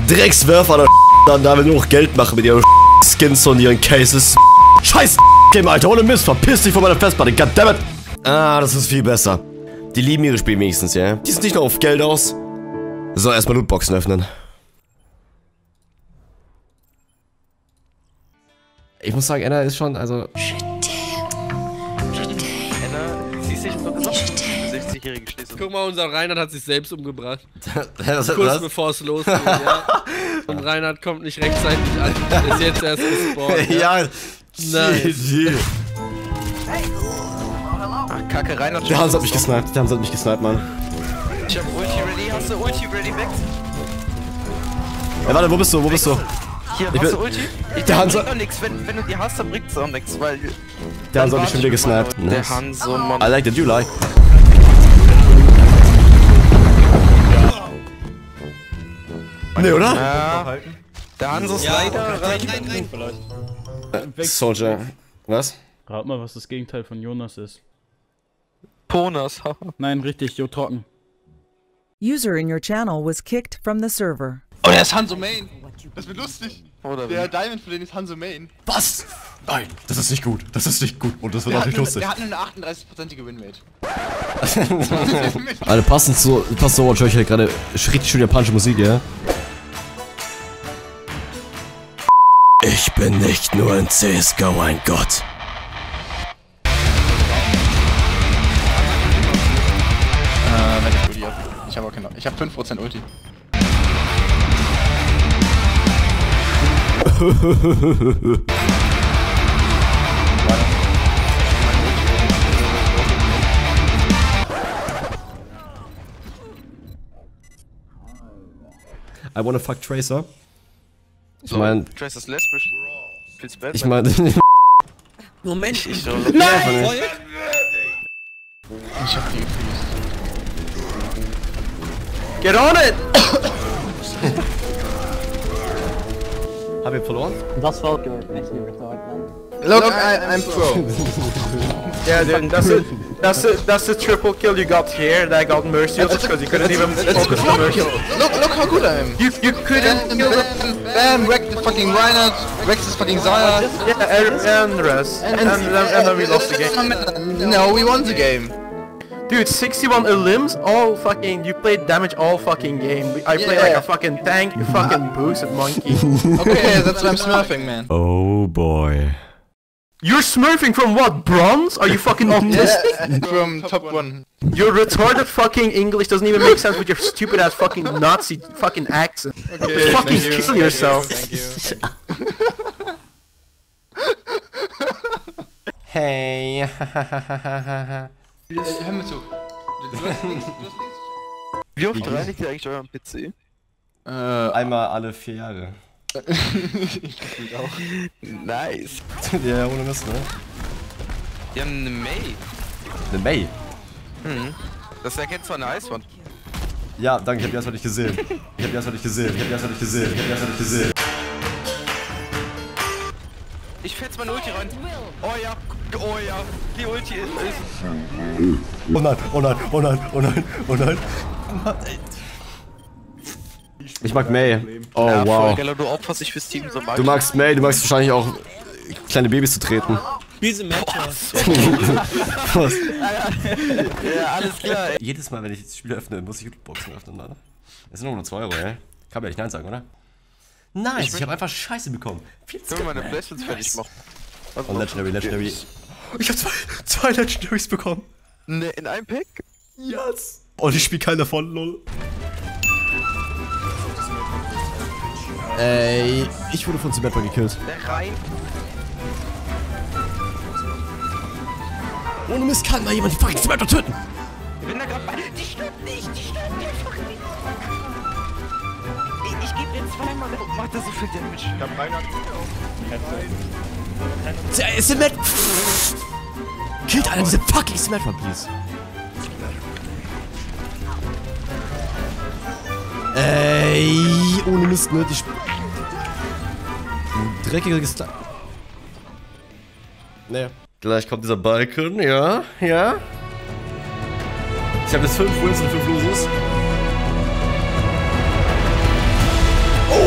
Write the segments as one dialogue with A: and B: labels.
A: Dreckswerfer oder dann damit nur noch Geld machen mit ihren Skins und ihren Cases. Scheiß Game, Alter, ohne Mist, verpiss dich von meiner Festplatte, goddammit. Ah, das ist viel besser. Die lieben ihre Spiele wenigstens, ja? Die sind nicht nur auf Geld aus. So, erstmal Lootboxen öffnen. Ich muss sagen, Anna ist schon, also...
B: Anna, sie ist nicht so gesagt, 60-jährige Schließung.
C: Guck mal, unser Reinhard hat sich selbst umgebracht.
A: Kurz
C: Kurz bevor es losgeht, ja. Und Reinhard kommt nicht rechtzeitig an. Ist jetzt erst gespawnt.
A: Ja,
C: Nice.
B: Ach, Kacke, Reinhard.
A: Der Hans hat mich gesniped, Mann.
B: Ich hab Ulti ready, hast du Ulti ready, weg?
A: Ey, warte, wo bist du?
B: Hier,
A: Ich
B: hast
A: bin-
B: du Ulti?
A: Der Hans
B: bringt doch nix, wenn du die hast, dann bringt's auch nix, weil...
A: Der Hans hat mich schon wieder gesniped.
B: Der
A: Nice.
B: Hanso, Mann.
A: I like that, you like. Nee, oder?
B: Ja, der Hanso ist leider rein.
A: Soldier. Was?
D: Rat mal, was das Gegenteil von Jonas ist.
B: Ponas, haha.
D: Nein, richtig, Jo Trocken.
E: User in your channel was kicked from the server.
F: Oh, der ist Hanzo Main. Das wird lustig.
B: Oder
F: Der
B: wie?
F: Diamond für den ist Hanzo Main.
A: Was? Nein, das ist nicht gut. Und das wird auch nicht lustig.
F: Der hat eine 38%ige Winrate.
A: Alter, passend zu Overwatch höre ich halt gerade richtig schön japanische Musik, ja? Ich bin nicht nur in CSGO ein Gott.
F: Wenn ich Ulti hab. Ich hab auch genau. Ich hab 5% Ulti.
A: I wanna fuck Tracer. Ich mein...
B: Trace ist lesbisch. Feels bad.
A: Ich mein...
C: Moment.
B: Ich
C: Nein!
F: Ich hab die gefreezed.
C: Get on it!
A: Hab ich verloren?
G: Das war nicht überzeugt, Mann.
F: Look, I'm pro.
C: Yeah, dude, that's the triple kill you got here that got merciless because you couldn't even focus on mercy.
F: Look how good I am.
C: You couldn't kill the...
F: Bam, wreck the fucking Reinhardt, wreck his fucking Zaya.
C: Yeah, and rest. And then we lost the game.
F: No, we won the game.
C: Dude, 61 limbs, all fucking... You played damage all fucking game. I played like
F: Yeah.
C: a fucking tank, you fucking boosted monkey.
F: Okay, that's why I'm smurfing, man.
A: Oh boy.
C: You're smurfing from what, bronze? Are you fucking autistic?
F: From top 1.
C: Your retarded fucking English doesn't even make sense with your stupid ass fucking Nazi fucking accent.
F: Okay,
C: Fucking
F: thank you,
C: kill yourself.
F: Thank you.
A: Hey.
F: Hör mir zu.
B: Wie oft reinigt ihr eigentlich euren PC?
A: Einmal alle 4 Jahre.
B: Nice.
A: Ja, ohne Mist, ne?
B: Die haben eine May.
A: Eine May.
B: Mhm. Das erkennt zwar eine Eiswand.
A: Ja, danke, ich hab die erstmal nicht gesehen.
B: Ich fetz meine Ulti rein. Oh ja, die Ulti ist...
A: Oh nein, oh nein, oh nein, oh nein, oh nein. Ich mag May. Oh
B: Ja, voll
A: wow.
B: geil, du opferst dich fürs Team so mag
A: Du magst May, du magst wahrscheinlich auch kleine Babys zu treten.
C: Diese Match.
A: Was?
B: Ja, alles klar, ey.
A: Jedes Mal, wenn ich das Spiel öffne, muss ich Lootboxen öffnen, Alter. Das sind nur 2 Euro, ey. Kann mir nicht Nein sagen, oder? Nice, ich hab einfach Scheiße bekommen.
B: Können wir meine Placements fertig machen? Was
A: Und
B: noch?
A: Legendary. Ich hab zwei Legendaries bekommen.
B: Ne, in einem Pack?
A: Yes. Und ich spiel keinen davon, lol. Ey, ich wurde von Symmetra gekillt.
B: Der rein.
A: Ohne Mist kann mal jemand die fucking Symmetra töten.
B: Ich bin da grad bei... Die stirbt nicht einfach nicht. Ich geb den zweimal, der macht da so viel Damage. Ich hab Reinhard.
A: Symmetra. Killt einer diese fucking Symmetra, please. Ey, ohne Mist, ne? Die dreckiges... Naja. Gleich kommt dieser Balken, ja, ja. Ich habe jetzt 5 Wins und 5 Loses. Oh!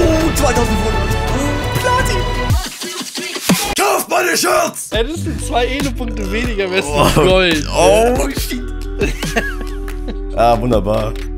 A: 2500. Platin. Kauft meine Shirts.
H: Ey, das sind 2 Elo-Punkte weniger, wärst du Gold.
A: Oh, shit. Ah, wunderbar.